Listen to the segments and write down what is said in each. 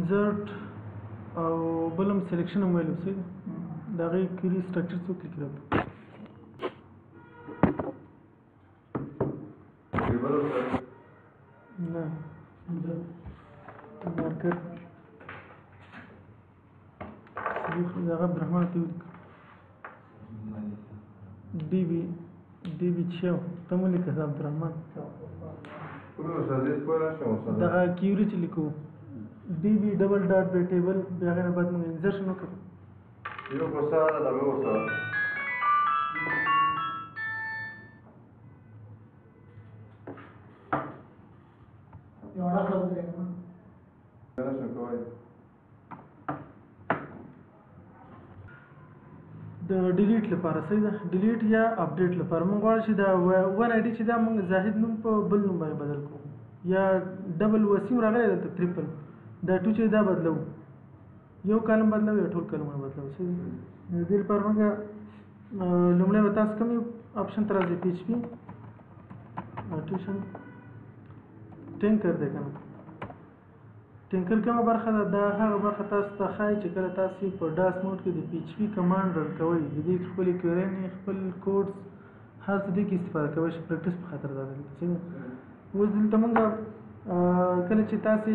insert او بلم سلیکشن هم ویلو صحیح ده د هغې کیوري سټرکچر څوک لیکي راته نه مارکر د هغه عبدالرحمن ته ولیکه ډي بي چیو ته مو لیکه عبدالرحمن دغه کیوري چې لیکو D B double dot पे table बया के बाद में इंसर्शन हो यो कोसा दबे कोसा योड़ा कर देना ना शकोय د ډیلیټ لپاره صحیح ده ډیلیټ یا اپډیټ لپاره موږ غواړو چې دا ون آی ډي چې دا موږ زاهد نوم په بل نوم باندې بدل کوو یا ډبل وسیم راغلی دلته ټریپل دا ټو چې دا بدلو یو کالم بدلو یا ټول کالمونه بدلو صحیح د دې لپاره موږ لومړی به تاسو کوم آپشن ته راځئ پی ایچ پي ټیوشن ټینکر دی که نه ټینکر کومه برخه ده دا هغه برخه تاسو ته ښایي چې کله تاسو په ډاس موډ کې د پی ایچ پي کمانډ رن کوئ د دې خپلې کویرینې خپل کوډس هر څه دې کې استفاده کوئ چې پریکټس په خاطر دا دلته صحیح اوس دلته موږ کله چې تاسې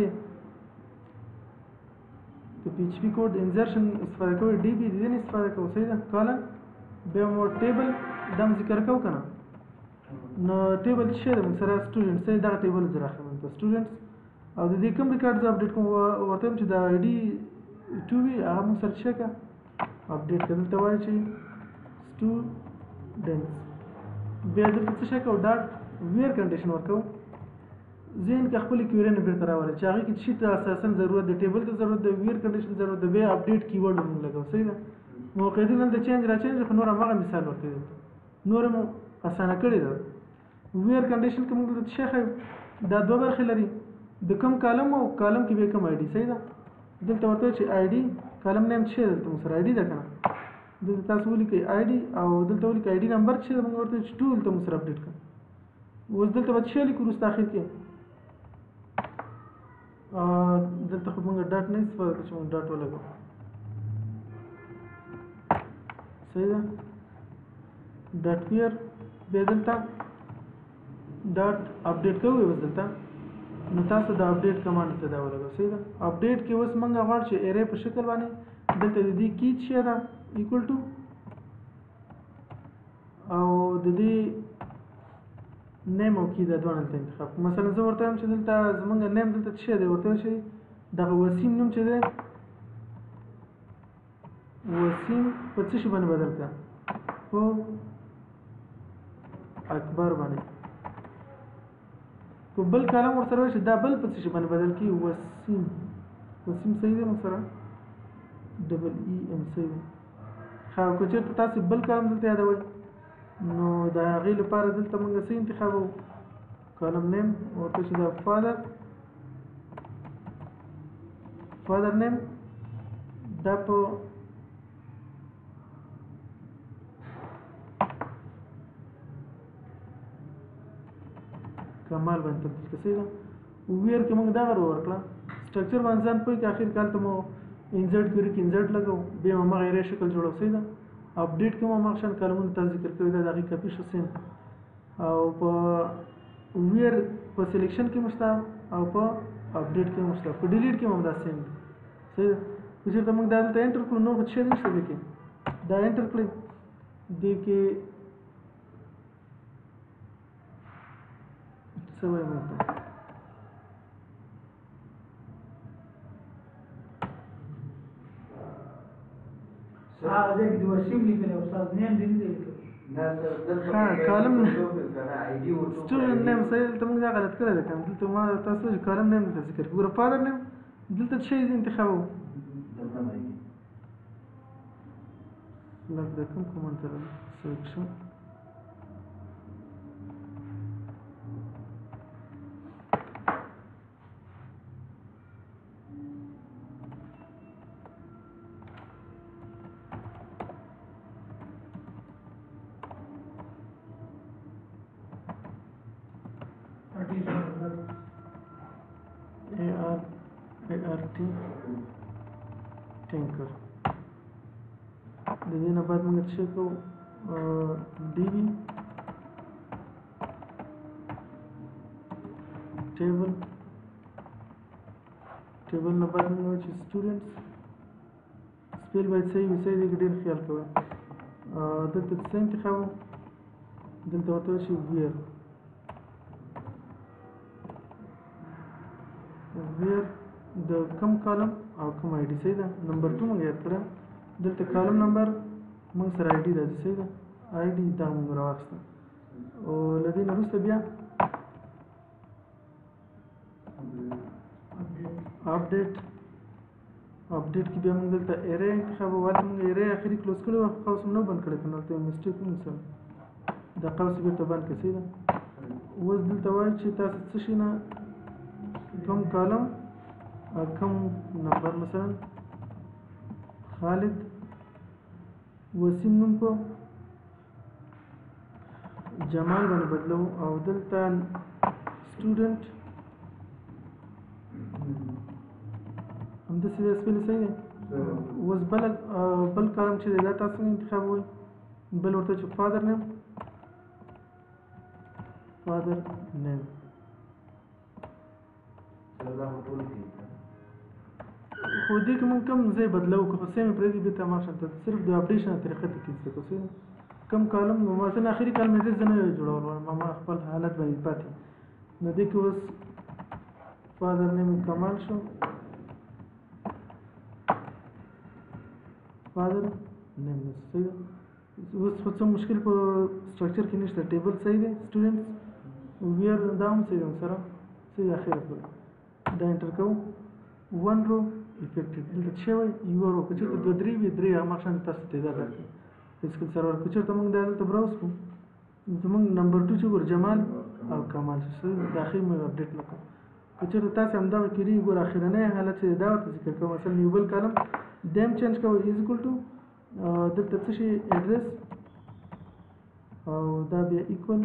د پی ایچ پي کوډ انزرشن استفاده کوئ डी بي د دې نه استفاده کوو صحیح ده کالم بیا مو ټیبل دا هم ذکر کوو که نه نو ټیبل څه شی ده موږ سره سټوډنټ صحیح دغه ټیبل زه راخلم په سټوډنټس او د دې کوم ریکارډ زه اپډیټ کوم ورته وایم چې د آی ډي 2 وي هغه موږ سره څه کړه اپډیټ کړه دلته وایي چې سټوډنټس بیا دلته څه شی کوو ډاټ ویر کنډیشن ورکوو ذهن کې خپل کیوري نه بیرته راوړي چې هغه کې شي ته اساسا ضرورت د ټیبل ته ضرورت د ویر کنډیشن ضرورت د بیا اپډیټ کیورډ موږ لګو صحیح ده موقعیت نه د چینج را چینج خو نور هغه مثال ورکړي نور مو اسانه کړی ده ویر کنډیشن کوم د شیخه دا دوه برخې لري د کوم کالم او کالم کې به کوم آی ډي صحیح ده دلته ورته چې آی ډي کالم نیم څه دلته موږ سره آی ډي ده کنه دلته تاسو ولیکئ آی ډي او دلته ولیکئ آی ډي نمبر چې موږ ورته چې ټول ته موږ سره اپډیټ کړو اوس دلته به څه لیکو وروسته اخر کې دلته خو موږ ډاټ نه استفاده کوو چې موږ ډاټ ولګو صحیح ده ډاټ ویر بیا دلته ډاټ اپډیټ کوو اوس دلته نو تاسو د اپډیټ کمانډ ته دا ولګو صحیح ده اپډیټ کې اوس موږ غواړو چې ارې په شکل باندې دلته د دې کی چې ده ایکوال ټو او د دې نیم او کی دا دوه دلته انتخاب مثلا زه ورته وایم چې دلته زمونږ نیم دلته څه دی ورته شي دغه وسیم نوم چې دی وسیم په څه شي باندې بدل کړه په اکبر باندې په بل کلام ورسره شي دا بل په څه شي باندې بدل کی وسیم صحیح دی موږ سره ډبل ای ام صحیح دی خو که چېرته تاسو بل کلام دلته یادوئ نو د هغې لپاره دلته موږ څه انتخابوو کالم نیم ورته چې دا فادر نیم دا په کمال باندې تبدیل کړه صحیح ده ویر کې موږ دغه ورکړه سټرکچر باندې ځان پوهېږي که اخر کال ته مو انزرټ کیوري کې انزرټ لګوو بیا مو همغه ایرې شکل جوړو صحیح ده اپډیټ کوم هغه شان کلمونه تاسو ذکر کوي دا دغه کاپی شو سیم او په ویر په سلیکشن کې مشته او په اپډیټ کې مشته په ډیلیټ کې هم دا سیم صحیح چې ته موږ دا دلته انټر کړو نو څه نشته دې کې دا انټر کړئ دې کې څه وایي موږ هذا دي وسيم لي كده استاذ نيم دي کالم سټوډنټ نیم صحیح دلته موږ دا غلط کړی دی که دلته ما تاسو چې کالم نیم دلته ذکر کړو ګوره فادر نیم دلته څه شی انتخابوو لږ د کوم کمانډ ته سلیکشن ART ټینکر. د دې نه بعد موږ څه کوو DB ټیبل نه بعد موږ چې سټوډنټس سپیل باید صحیح وي، صحیح دی ډېر خیال کوئ. دلته څه انتخابو، دلته ورته وایي چې ویر د کم کالم او کم آی ډي صحیح ده. نمبر 2 موږ یاد کړه، دلته کالم نمبر موږ سره آی ډي راځي صحیح ده، آی ډي دا موږ راواخیسته. او له دې نه وروسته بیا اپډیټ کې بیا موږ دلته ارې انتخابو، هلته موږ ارې اخري کلوز کړی وو، قوس نه بند کړی، کنه هلته مسټیک موږ سره دا قوس بېرته بند کړی صحیح ده. اوس دلته وایي چې تاسو څه شي نه کم کالم او کم نمبر، مثلا خالد وسیم نوم کو جمال باندې بدلو، او دلته سټوډنټ همداسې دا سپیل صحیح دی. اوس بل کالم چې دی دا تاسو څنګه انتخابوئ، بل ورته چې فادر نیم خو دې کې موږ کوم ځای بدلو که خو سیم پرېږدي بېرته ماشه ته صرف د اپډیشن طریقه ته کې زده کوو. کم کالم مثلا اخري کالم یې زه نه جوړول غواړم، ما خپل حالت باندې پاتې نو دې کې اوس فادر نیم کمال شو، فادر نیم صحیح ده. اوس خو څه مشکل په سټرکچر کې نشته، ټیبل صحیح دی، سټوډنټس ویر دا هم صحیح ده سره صحیح اخره پورې دا انټر کوو. 1 رو افیکټډ دلته څه وایي یو رو، که چېرته 2 3 وي 3 هغه شان تاسو تعداد راکړي فزیکل سرور. که چېرته موږ دا دلته براوز کوو زموږ نمبر 2 چې ګور جمال او کمال شي صحیح د اخر موږ اپډیټ نه کوو. که چېرته تاسو همدغه کیري ګور اخرنی حالت چې دا ورته ذکر کوو، مثلا یو بل کالم دیم چینج کوو از ایکول ټو دلته څه شي ایډرس او دا بیا ایکول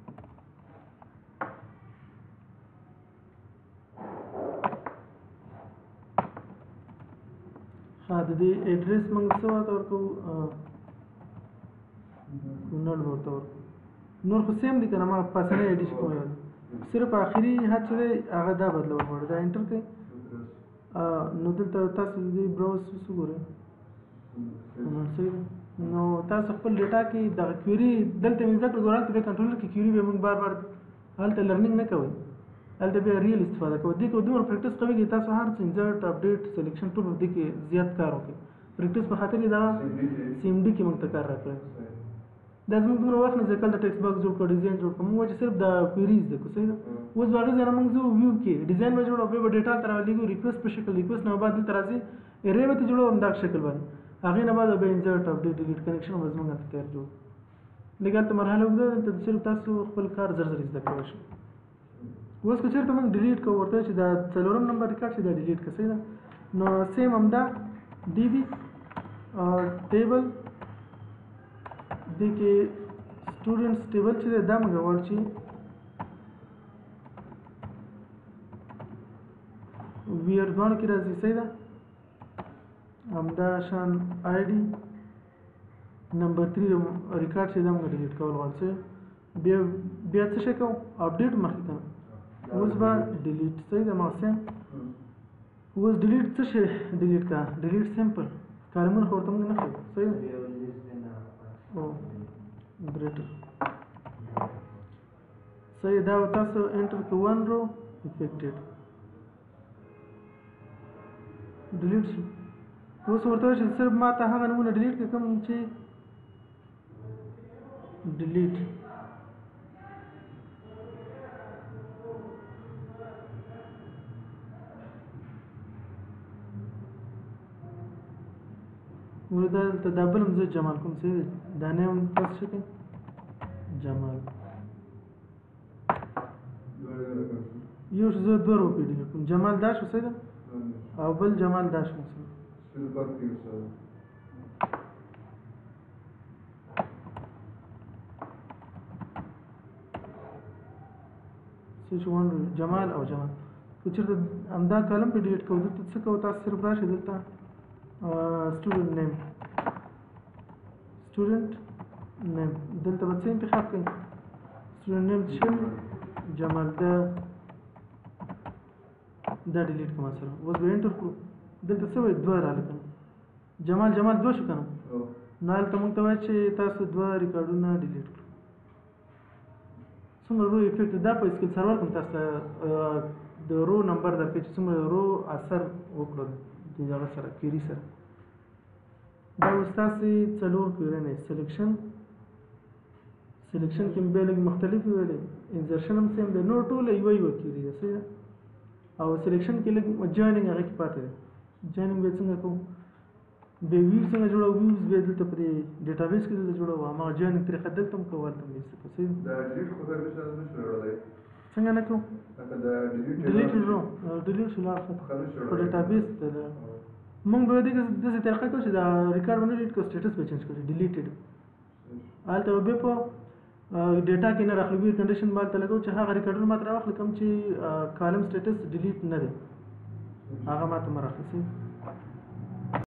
د دې ایډرس موږ څه ورته ورکوو نل ورته ورکوو. نور خو سیم دي که نه، ما پاسنی آی ډي چې کوم یاد صرف آخري حد چې دی هغه دا بدلول غواړي، دا انټر کوئ. نو دلته تاسو د دې براوز څه ګورئ صحیح ده. نو تاسو خپل ډیټا کې دغه کویري دلته مې زده کړه ګور هلته بیا کنټرولر کې کویري بیا موږ بار بار هلته لرنینګ نه کوئ، هلته بیا ریل استفاده کوئ. دې کې دومره پریکټس کوئ چې تاسو هر څه انزرټ اپډیټ سلیکشن ټول دې کې زیات کار وکړئ. پریکټس په خاطر دا سیم ډي کې موږ ته کار راکړی. دا زموږ دومره وخت نه ځکه د ټیکسټ باکس جوړ کړ، ډیزاین جوړ کړ، موږ چې صرف د کویریز زده کړو صحیح ده. اوس به هغې ځای نه موږ ځو ویو کې ډیزاین به جوړو، بیا به ډیټا ته رالیږو ریکویسټ په شکل، ریکویسټ نه بعد دلته راځي ارې به ترې جوړو همدغه شکل باندې، هغې نه بعد به انزرټ اپډیټ ډیلیټ کنیکشن به زموږ هلته تیار جوړ. لږ هلته مرحله اوږده ده، دلته صرف تاسو خپل کار زر زر زده کولی شئ. اوس که چېرته موږ ډیلیټ کوو ورته چې دا 4 نمبر ریکارډ چې دا ډیلیټ کړه صحیح ده. نو سیم همدا ډي بي ټیبل دې کې سټوډنټس ټیبل چې دی دا موږ غواړو چې ویر دواړو کې راځي صحیح ده. همدا شان آی ډي نمبر 3 ریکارډ چې دا موږ ډیلیټ کول غواړو چې بیا څه شی کوو اپډیټ مخکې کنه. اوس به ډیلیټ صحیح ده ما سیم. اوس ډیلیټ څه شی ډیلیټ کا ډیلیټ سمپل کارمون خو ورته موږ نه ښیو صحیح ده. او ګریټر صحیح دا تاسو انټر کو 1 رو افیکټډ ډیلیټ شو. اوس ورته وایي چې صرف ما ته هغه نمونه ډیلیټ کړه کوم چې ډیلیټ ورته دلته دا بل هم زه جمال کوم صحیح دی. دا نیم تاسو څه کوئ جمال یو شو زه 2 روپۍ ډیلیټ کوم جمال دا شو صحیح ده او بل جمال دا شو صحیح. جمال او جمال که چېرته همدا کالم په ډیلیټ کوو دلته څه کوو تاسو صرف راشئ دلته سټوډنټ نیم دلته به څه انتخاب کړئ سټوډنټ نیم څه جمال دا ډیلیټ کوم سره اوس به انټر کړو دلته څه وایي 2 راغله کنه جمال 2 شو کنه نو هلته موږ ته وایي چې تاسو 2 ریکارډونه ډیلیټ کړو څومره رو افیکټ دا په اسکل سرور کوم تاسو د رو نمبر درکړي چې څومره رو اثر وکړو د هغه سره کیری سره دا اوس تاسې 4 کیرنې سلیکشن کې به لږ مختلفې ویلې انزرشن هم سیم دی نور ټوله یوه کیری ده صحیح ده او سلیکشن کې لږ جویننګ هغه کې پاتې دی جویننګ به څنګه کوو به ویو څنګه جوړو ویوز به دلته په ډیټابیس کې دلته جوړو هماغه جویننګ طریقه دلته هم کوو هلته هم دې صحیح دا ډیلیټ خو سروس نه شو جوړولی څنګه نه کوو لکه دا ډیلیټ شو لا په ډیټابیس موږ به دې داسې طریقه کوو چې دا ریکارډ ونه ډیلیټ کوو سټیټس به چینج کړو ډیلیټډ هلته به په ډیټا کې نه راخلو وی کنډیشن مال ته لګو چې هغه ریکارډونه ماته راوخلو کوم چې کالم سټیټس ډیلیټ نه دی هغه ماته مراخلي